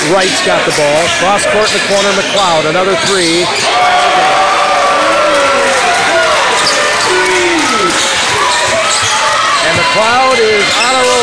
Wright's got the ball. Cross court in the corner, McLeod, another three. And McLeod is on a